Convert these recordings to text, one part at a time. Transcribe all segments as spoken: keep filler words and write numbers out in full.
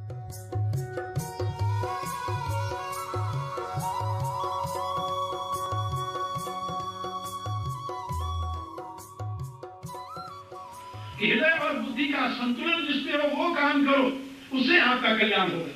हृदय और बुद्धि का संतुलन जिसमें हो वो काम करो, उससे आपका कल्याण होगा।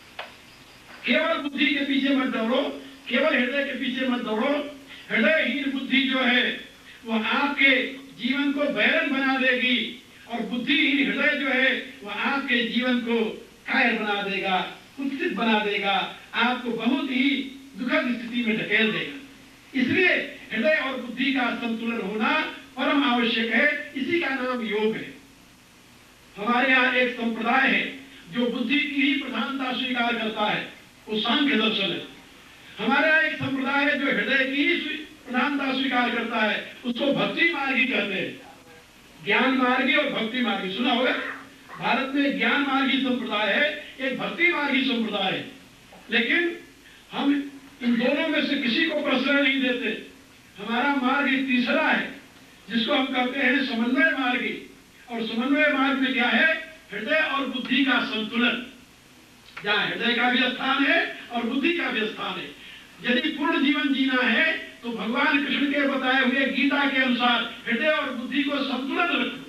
केवल बुद्धि के पीछे मत दौड़ो, केवल हृदय के पीछे मत दौड़ो। हृदयहीन बुद्धि जो है वो आपके जीवन को बैरन बना देगी, और बुद्धिहीन हृदय जो है वो आपके जीवन को कायर बना देगा, कुत्सित बना देगा, आपको बहुत ही दुखद स्थिति में ढकेल देगा। इसलिए हृदय और बुद्धि का संतुलन होना परम आवश्यक है। इसी का नाम योग है। हमारे यहाँ एक संप्रदाय है जो बुद्धि की ही प्रधानता स्वीकार करता है, वो सांख्य दर्शन है। हमारे यहाँ एक संप्रदाय है जो हृदय की ही प्रधानता स्वीकार करता है, उसको भक्ति मार्गी कहते हैं। ज्ञान मार्गी और भक्ति मार्गी सुना होगा। भारत में ज्ञान मार्गी संप्रदाय है, एक भक्ति मार्गी संप्रदाय है। लेकिन हम इन दोनों में से किसी को प्रश्रय नहीं देते। हमारा मार्ग तीसरा है जिसको हम कहते हैं समन्वय मार्गी। और समन्वय मार्ग में क्या है? हृदय और बुद्धि का संतुलन, जहाँ हृदय का भी स्थान है और बुद्धि का भी स्थान है। यदि पूर्ण जीवन जीना है तो भगवान कृष्ण के बताए हुए गीता के अनुसार हृदय और बुद्धि को संतुलन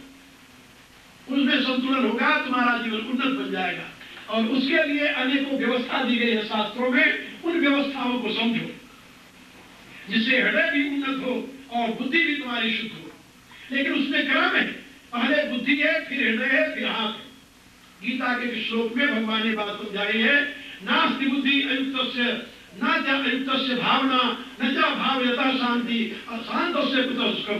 रखो। उसमें संतुलन होगा, तुम्हारा जीवन उन्नत बन जाएगा। और उसके लिए अनेकों व्यवस्था दी गई है शास्त्रों में। उन व्यवस्थाओं को समझो जिससे हृदय भी उन्नत हो और बुद्धि भी तुम्हारी शुद्ध हो। लेकिन उसमें क्रम है, पहले बुद्धि है, फिर हृदय है, फिर हाथ है। गीता के श्लोक में भगवान ने बात समझाई है, नास्ति बुद्धि अयुक्तस्य न च अयुक्तस्य भावना न च भावयता शांति अशांतस्य कुतः सुखम।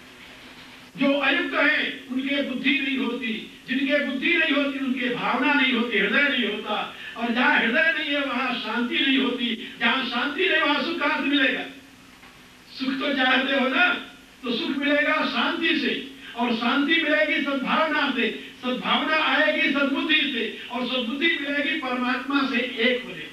जो अयुक्त है उनके बुद्धि नहीं होती, जिनके बुद्धि नहीं होती उनके भावना नहीं होती, हृदय नहीं होता। और जहाँ हृदय नहीं है वहाँ शांति नहीं होती, जहाँ शांति नहीं वहाँ सुख कहाँ से मिलेगा? सुख तो चाहते हो ना, तो सुख मिलेगा शांति से, और शांति मिलेगी सद्भावना से, सद्भावना आएगी सद्बुद्धि से, और सद्बुद्धि मिलेगी परमात्मा से एक होने।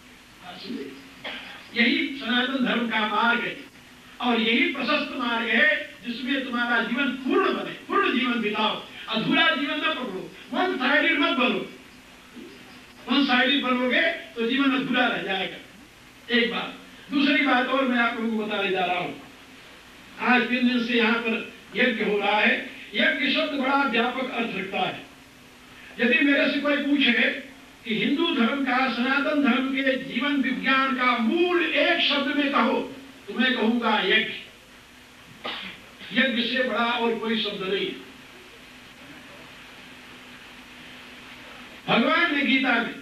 यही सनातन धर्म का मार्ग है, और यही प्रशस्त मार्ग है जिसमें तुम्हारा जीवन पूर्ण बने। पूर्ण जीवन बिताओ, अधूरा जीवन न पकड़ो, वन साइडेड मत बनो। वन साइडेड बनोगे तो जीवन अधूरा रह जाएगा। एक बात। दूसरी बात और मैं आप लोगों को बताने जा रहा हूँ। आज तीन दिन से यहाँ पर यज्ञ हो रहा है। यज्ञ शब्द बड़ा व्यापक अर्थ रखता है। यदि मेरे से कोई पूछे कि हिंदू धर्म का, सनातन धर्म के जीवन विज्ञान का मूल एक शब्द में कहो, तो मैं कहूंगा यज्ञ। यज्ञ से बड़ा और कोई शब्द नहीं। भगवान ने गीता में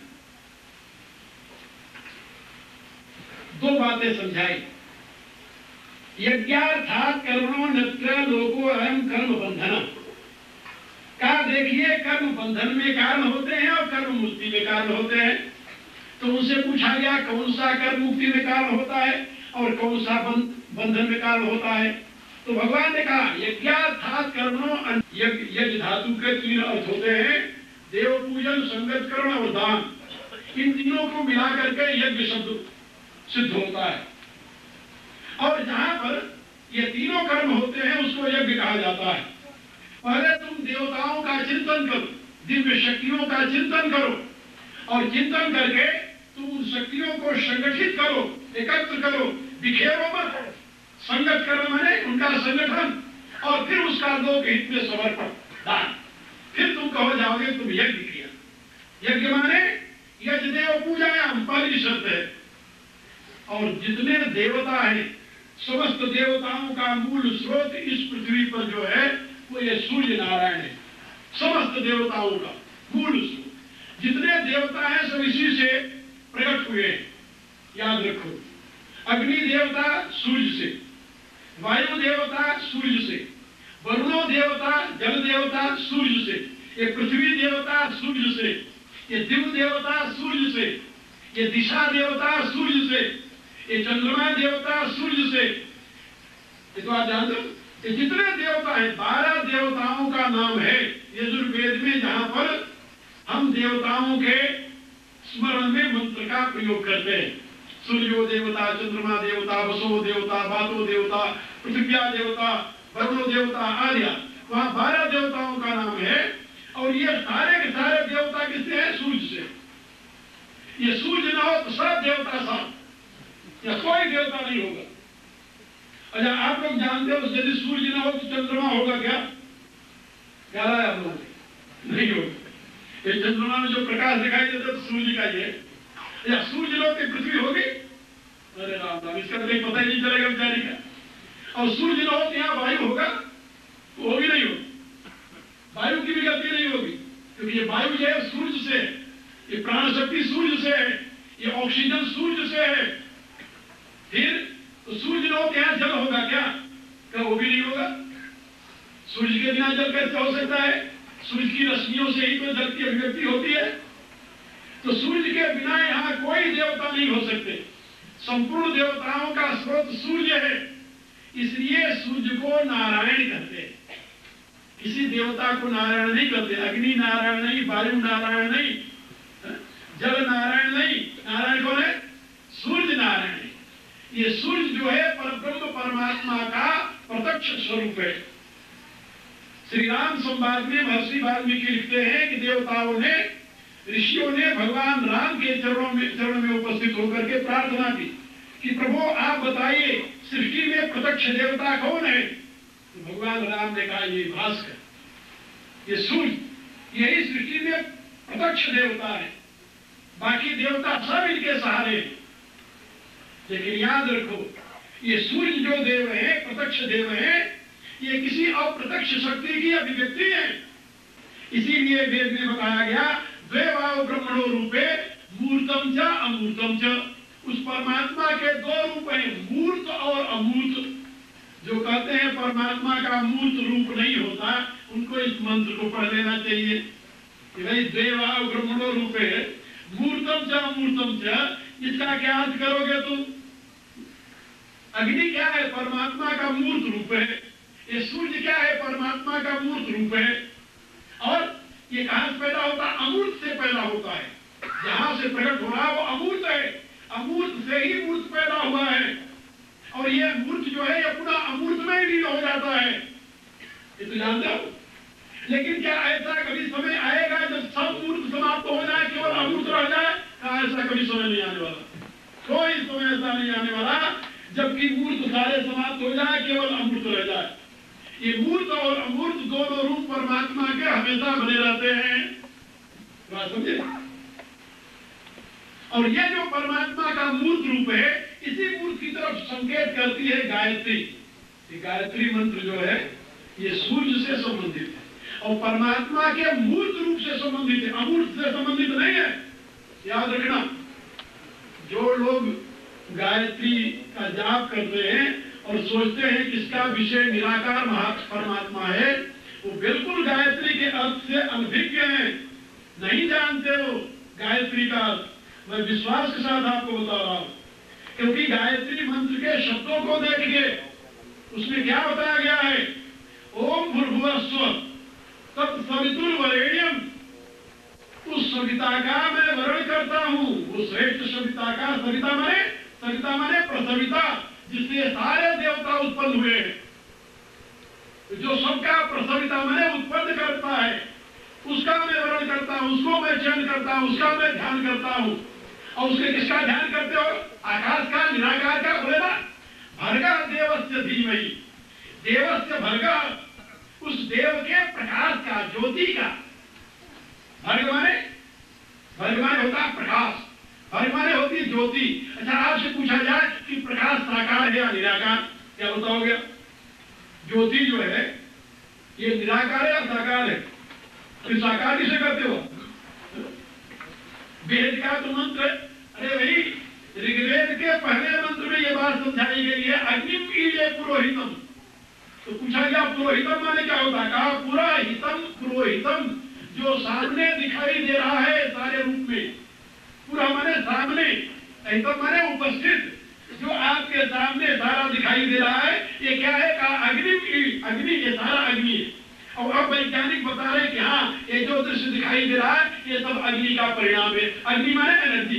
दो बातें समझाई। यज्ञार्थात् कर्मणो नत्र लोको अयं कर्म बंधनम्। का देखिए, कर्म बंधन में कारण होते हैं और कर्म मुक्ति में कारण होते हैं। तो उनसे पूछा गया कौन सा कर्म मुक्ति में कारण होता है और कौन सा बंधन में कारण होता है। तो भगवान ने कहा यज्ञार्थात् कर्मणो। यज्ञ धातु के तीन अर्थ होते हैं, देव पूजन, संगत करण और दान। इन तीनों को मिलाकर के यज्ञ शब्द सिद्ध होता है। और जहां पर ये तीनों कर्म होते हैं उसको यज्ञ कहा जाता है। पहले तुम देवताओं का चिंतन करो, दिव्य शक्तियों का चिंतन करो, और चिंतन करके तुम उन शक्तियों को संगठित करो, एकत्र करो, बिखेरो मत। संगत करो माने उनका संगठन, और फिर उसका लोक हित में समर्पण, दान। फिर तुम कहो जाओगे तुम यज्ञ किया। यज्ञ माने यज्ञ देव पूजायाम पहली शर्त है। और जितने देवता हैं, समस्त देवताओं का मूल स्रोत इस पृथ्वी पर जो है वो ये सूर्य नारायण है। समस्त देवताओं का मूल स्रोत, जितने देवता हैं सब इसी से प्रकट हुए हैं। याद रखो, अग्नि देवता सूर्य से, वायु देवता सूर्य से, वरुणो देवता जल देवता सूर्य से, ये पृथ्वी देवता सूर्य से, ये दिव देवता सूर्य से, ये दिशा देवता सूर्य से, ये चंद्रमा देवता सूर्य से। ये तो आप जानते हो, ये जितने देवता हैं, बारह देवताओं का नाम है यजुर्वेद में, जहां पर हम देवताओं के स्मरण में मंत्र का प्रयोग करते हैं। सूर्यो देवता, चंद्रमा देवता, वसो देवता, वातो देवता, पृथ्व्या देवता, वरुणो देवता आदि। वहां बारह देवताओं का नाम है। और ये सारे के सारे देवता किससे हैं? सूर्य से। ये सूर्य ना हो तो सब देवता सब, या कोई देवता नहीं होगा। अच्छा, आप लोग जानते हो यदि सूर्य ना हो तो चंद्रमा होगा क्या? क्या है आप लोग? नहीं होगा। ये चंद्रमा में जो प्रकाश दिखाई देता है तो सूर्य का ये, या सूर्य लोग की पृथ्वी होगी? अरे राम राम, इसका तो कहीं पता ही नहीं चलेगा बेचारी का। और सूर्य ना हो तो यहाँ वायु होगा? वो होगी नहीं होगी, वायु की भी गति नहीं होगी, क्योंकि ये वायु जो है सूर्य से, ये प्राण शक्ति सूर्य से है, ये ऑक्सीजन सूर्य से है। फिर तो सूर्य न हो तो यहाँ जल होगा क्या? क्या वो भी नहीं होगा। सूर्य के बिना जल कैसे हो सकता है? सूर्य की रश्मियों से ही तो जल की अभिव्यक्ति होती है। तो सूर्य के बिना यहाँ कोई देवता नहीं हो सकते। संपूर्ण देवताओं का स्रोत सूर्य है, इसलिए सूर्य को नारायण कहते हैं। किसी देवता को नारायण नहीं कहते। अग्नि नारायण नहीं, वायु नारायण नहीं, जल नारायण नहीं। नारायण कौन है? सूर्य नारायण है। ये सूर्य जो है परब्रह्म परमात्मा का प्रत्यक्ष स्वरूप है। श्री राम संवाद में महर्षि वाल्मीकि लिखते हैं कि देवताओं ने, ऋषियों ने भगवान राम के चरणों में चरण में उपस्थित होकर के प्रार्थना की कि प्रभु आप बताइए सृष्टि में प्रत्यक्ष देवता कौन है? तो भगवान राम ने कहा ये भास्कर, ये सूर्य, यही सृष्टि में प्रत्यक्ष देवता है, बाकी देवता सब इनके सहारे हैं। लेकिन याद रखो, ये सूर्य जो देव है, प्रत्यक्ष देव है, ये किसी अप्रत्यक्ष शक्ति की अभिव्यक्ति है। इसीलिए वेद में बताया गया द्वैवाव ब्रह्मणो रूपे मूर्तम च अमूर्तम च। उस परमात्मा के दो रूप हैं, मूर्त और अमूर्त। जो कहते हैं परमात्मा का मूर्त रूप नहीं होता, उनको इस मंत्र को पढ़ लेना चाहिए कि भाई द्वैवाव ब्रह्मणो रूपे मूर्तम च अमूर्तम च। इसका क्या अर्थ करोगे तुम? अग्नि क्या है? परमात्मा का मूर्त रूप है। ये सूर्य क्या है? परमात्मा का मूर्त रूप है। और ये कहां से पैदा होता है? अमूर्त से पैदा होता है। जहां से प्रकट हो रहा है वो अमूर्त है, अमूर्त से ही मूर्त पैदा हुआ है। और ये मूर्त जो है ये पूरा अमूर्त में ही लीन हो जाता है, ये तो जानते हो। लेकिन क्या ऐसा कभी समय आएगा जब सब मूर्त समाप्त हो जाए, केवल अमूर्त रह जाए? ऐसा कभी समय नहीं आने वाला, कोई समय ऐसा नहीं आने वाला जबकि मूर्त सारे समाप्त हो जाए, केवल अमूर्त रह जाए। ये मूर्त और अमूर्त दोनों रूप परमात्मा के हमेशा बने रहते हैं, बात समझे? और ये जो परमात्मा का मूर्त रूप है, इसी मूर्त की तरफ संकेत करती है गायत्री। ये गायत्री मंत्र जो है ये सूर्य से संबंधित है और परमात्मा के मूर्त रूप से संबंधित है, अमूर्त से संबंधित नहीं है। याद रखना, जो लोग गायत्री का जाप करते हैं और सोचते हैं कि इसका विषय निराकार परमात्मा है, वो बिल्कुल गायत्री के अर्थ से अनभिज्ञ हैं, नहीं जानते हो गायत्री का अर्थ। मैं विश्वास के साथ आपको बता रहा हूं, क्योंकि गायत्री मंत्र के शब्दों को देखिए, उसमें क्या बताया गया है? ओम भूर्भुवस्सुः तत्सवितुर्वरेण्यम। उस सविता का मैं वर्ण करता हूं, वो श्रेष्ठ सविता का, सविता माने सविता माने प्रसविता, जिससे सारे देवता उत्पन्न हुए हैं। जो सबका प्रसविता माने उत्पन्न करता है, उसका मैं वर्ण करता हूं, उसको मैं चयन करता हूं, उसका मैं ध्यान करता हूं। और उसके किसका ध्यान करते हो? आकाश का, निराकार का। बोले ना, भर्गा देवस्य धीमहि, देवस्य भर्गा, उस देव के प्रकाश का, ज्योति का। भर्ग माने, भर्ग माने होता है प्रकाश, भर्ग माने होती है ज्योति। अच्छा, आपसे पूछा जाए कि प्रकाश साकार है या निराकार, क्या बताओगे? ज्योति जो है ये निराकार है या साकार है? तो साकार किसे करते हो? वेद का तो मंत्र, अरे भाई ऋग्वेद के पहले मंत्र में ये बात समझाई गई है, अग्निम ईले पुरोहितम। तो पूछा गया पुरोहितम माने क्या होता है? कहा पुरोहितम, पुरोहितम जो सामने दिखाई दे रहा है सारे रूप में। पूरा माने सामने, एकदम माने उपस्थित, जो आपके सामने सारा दिखाई दे रहा है। ये क्या है? कहा अग्निम, अग्नि, ये सारा अग्नि है। और अब वैज्ञानिक बता रहे हैं कि हाँ, ये जो दृश्य दिखाई दे रहा है ये सब अग्नि का परिणाम है। अग्नि माने एनर्जी,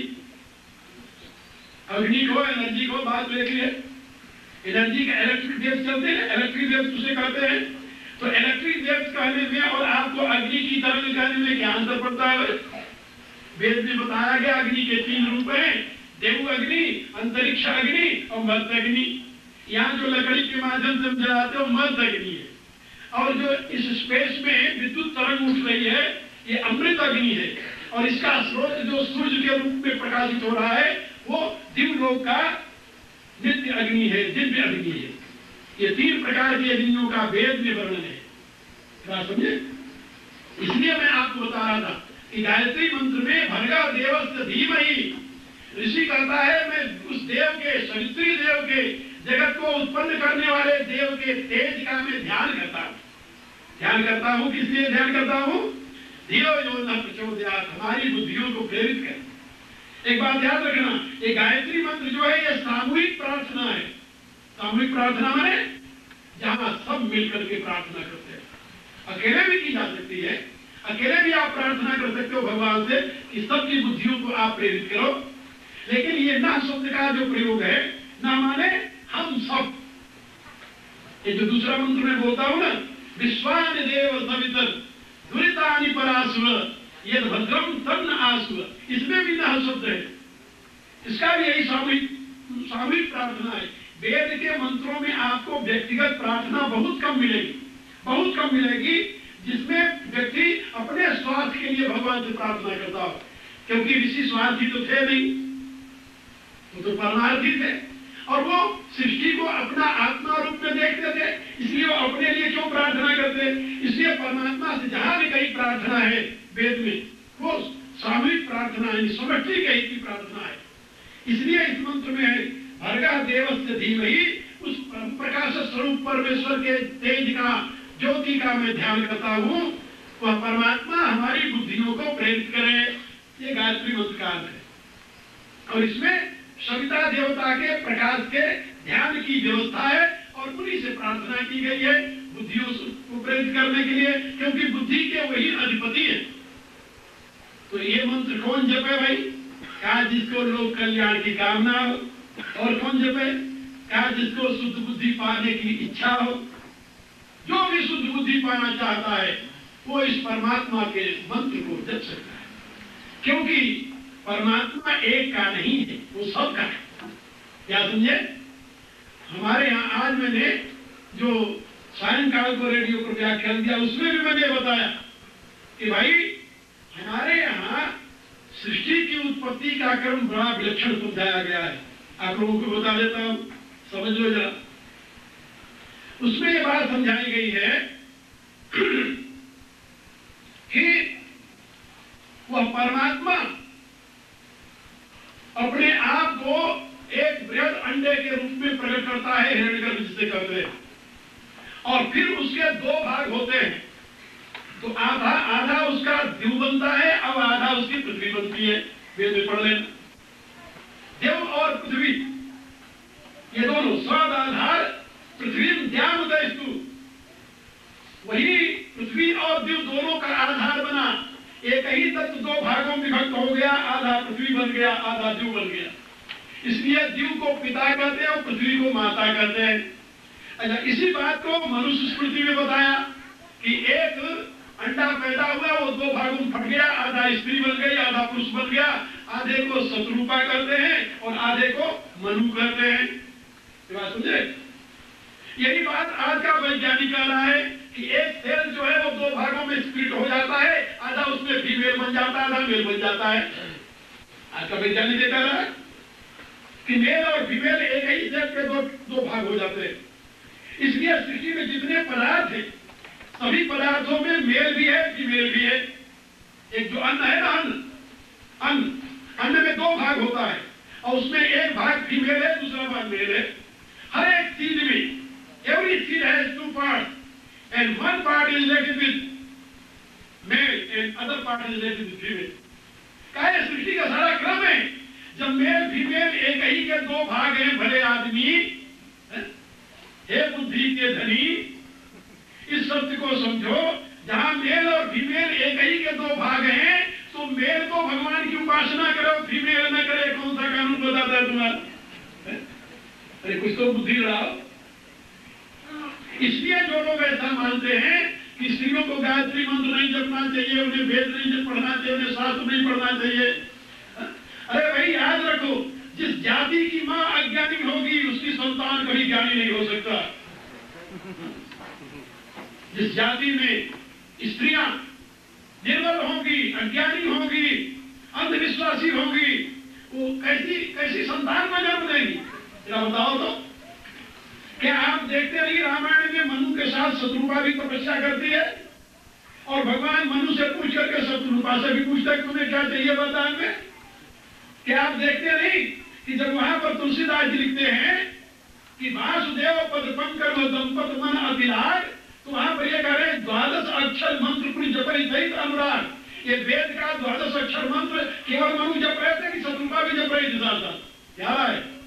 अग्नि को, एनर्जी को बात देखिए। एनर्जी का इलेक्ट्रिक वेव्स चलते हैं, इलेक्ट्रिक वेव्स उसे कहते हैं। तो इलेक्ट्रिक वेव्स कहने में और आपको अग्नि की तरंग कहने में क्या अंतर पड़ता है? वेद में बताया गया अग्नि के तीन रूप हैं, देव अग्नि, अंतरिक्ष अग्नि और मर्द अग्नि। यहाँ जो लकड़ी के माध्यम से हम जलाते हैं वो मर्द अग्नि है, और जो इस स्पेस में विद्युत तरंग उठ रही है ये अमृत अग्नि है, और इसका स्रोत जो सूर्य के रूप में प्रकाशित हो रहा है वो दिव्यलोक का नित्य अग्नि है, दिव्य अग्नि है। ये तीन प्रकार की अग्नियों का वेद में वर्णन है, क्या समझे? इसलिए मैं आपको बता रहा था कि गायत्री मंत्र में भर्गा देवस्य धीमहि, ऋषि कहता है मैं उस देव के, सवित्री देव के, जगत को उत्पन्न करने वाले देव के तेज का मैं ध्यान करता हूँ। ध्यान करता हूँ किस लिए ध्यान करता हूँ? धियो यो न प्रचोदयात्, हमारी बुद्धियों को प्रेरित कर। एक बात याद रखना, ये गायत्री मंत्र जो है ये सामूहिक प्रार्थना है। सामूहिक प्रार्थना माने जहां सब मिलकर के प्रार्थना करते हैं। अकेले भी की जा सकती है, अकेले भी आप प्रार्थना कर सकते हो भगवान से कि सबकी बुद्धियों को आप प्रेरित करो, लेकिन ये ना शब्द का जो प्रयोग है, ना माने हम सब। ये जो दूसरा मंत्र में बोलता हूं ना, विश्वान देव सवितर दुरितानि परासुर यद भद्रम तन्न आसुर, इसमें भी ना शब्द है। इसका भी यही सामूहिक सामूहिक प्रार्थना है। वेद के मंत्रों में आपको व्यक्तिगत प्रार्थना बहुत कम मिलेगी, बहुत कम मिलेगी, जिसमें व्यक्ति अपने स्वार्थ के लिए भगवान से प्रार्थना करता हो, क्योंकि ऋषि स्वार्थी तो थे नहीं, वो तो परमार्थी थे, और वो सृष्टि को अपना आत्मा रूप में देखते थे, इसलिए वो अपने लिए क्यों प्रार्थना करते? इसलिए परमात्मा से जहां भी कहीं प्रार्थना है वेद में, वो सामूहिक प्रार्थना है, समष्टि कहीं की प्रार्थना है। इसलिए इस मंत्र में है भर्गा देवस्य धीमहि, उस प्रकाश स्वरूप परमेश्वर के तेज का, ज्योति का मैं ध्यान करता हूँ, वह परमात्मा हमारी बुद्धियों को प्रेरित करे। ये गायत्री मंत्र का अर्थ है, और इसमें सविता देवता के प्रकाश के ध्यान की व्यवस्था है, और उन्हीं से प्रार्थना की गई है बुद्धियों को प्रेरित करने के लिए, क्योंकि बुद्धि के वही अधिपति है। तो ये मंत्र कौन जपे भाई? क्या जिसको लोक कल्याण की कामना हो। और कौन जपे? क्या जिसको शुद्ध बुद्धि पाने की इच्छा हो। जो भी शुद्ध बुद्धि पाना चाहता है वो इस परमात्मा के मंत्र को जप सकता है, क्योंकि परमात्मा एक का नहीं है, वो सबका है। क्या समझे? हमारे यहाँ आज मैंने जो सायंकाल को रेडियो पर व्याख्यान दिया, उसमें भी मैंने बताया कि भाई हमारे यहाँ सृष्टि की उत्पत्ति का क्रम बड़ा विलक्षण समझाया गया है। आप लोगों को बता देता हूं, समझ लो जरा। उसमें ये बात समझाई गई है कि वह परमात्मा अपने आप को एक बृहद अंडे के रूप में प्रकट करता है, हिरण्यगर्भ जिसे कहते हैं, और फिर उसके दो भाग होते हैं। तो आधा आधा उसका द्यू बनता है, अब आधा उसकी पृथ्वी बनती है। वेद में पढ़ लेना, देव और पृथ्वी ये दोनों स्वाद आधार पृथ्वी द्यामुदयस्तु, वही पृथ्वी और द्यू दोनों का आधार बना। एक ही तत्व दो भागों में विभक्त हो गया, आधा पृथ्वी बन गया, आधा द्यू बन गया। इसलिए द्यू को पिता कहते हैं और पृथ्वी को माता कहते हैं। अच्छा, इसी बात को मनुष्य स्मृति में बताया कि एक अंडा पैदा हुआ, वो दो भागों में फट गया, आधा स्त्री बन गई, आधा पुरुष बन गया। आधे को शत्रुपा करते हैं और आधे को मनु करते हैं। ये बात समझे? यही बात आज का वैज्ञानिक कह रहा है कि एक सेल जो है वो दो भागों में स्प्लिट हो जाता है, आधा उसमें फीमेल बन जाता है, आधा मेल बन जाता है। आज का वैज्ञानिक कह रहा है कि मेल और फीमेल एक ही सेल के दो दो भाग हो जाते हैं। इसलिए सृष्टि में जितने पदार्थ हैं, सभी पदार्थों में मेल भी है, फीमेल भी है। एक जो अन्न है ना, अन्न अन्न अन्न में दो भाग होता है, और उसमें एक भाग फीमेल है, दूसरा भाग मेल है। हर एक चीज में every seed has two parts, and one part is related with male and other part is related with female. क्या है? सृष्टि का सारा क्रम है। जब मेल फीमेल एक ही के दो भाग हैं, भले आदमी, हे बुद्धि के धनी, इस सत्य को समझो, जहां मेल और फीमेल एक ही के दो भाग हैं, तो मेल को भगवान की उपासना करो, फीमेल न करे। कौन सा कानून बताता है तुम्हारा? अरे कुछ तो बुद्धि लगाओ। इसलिए जो लोग ऐसा मानते हैं कि स्त्रियों को गायत्री मंत्र नहीं जपना चाहिए, उन्हें वेद नहीं पढ़ना चाहिए, उन्हें शास्त्र नहीं पढ़ना चाहिए। अरे भाई याद रखो, जिस जाति की माँ अज्ञानी होगी उसकी संतान कभी ज्ञानी नहीं हो सकता। जिस जाति में स्त्रियां निर्बल होंगी, अज्ञानी होंगी, अंधविश्वासी होंगी, वो कैसी कैसी संतान का जन्म देंगी? जरा बताओ तो। क्या आप देखते नहीं रामायण में मनु के साथ शत्रुपा भी तपस्या करती है, और भगवान मनु से पूछ करके शत्रुपा से भी पूछता है तुम्हें क्या चाहिए वरदान में? क्या आप देखते नहीं कि जब वहां पर तुलसीदास जी लिखते हैं कि वासुदेव पद पंकर दंपत मन अतिलाग, तो वहां पर यह कह रहे हैं द्वादश अक्षर मंत्र कुछ जपरी सहित अनुराग। ये वेद का द्वादश अक्षर मंत्र केवल मनु जप रहे थे कि शत्रुपा भी जप रही थी साथ साथ? क्या है?